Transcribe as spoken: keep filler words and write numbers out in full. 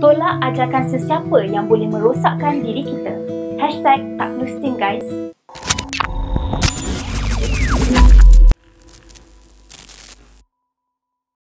Tolak ajakan sesiapa yang boleh merosakkan diri kita. Hashtag tak perlu steam guys.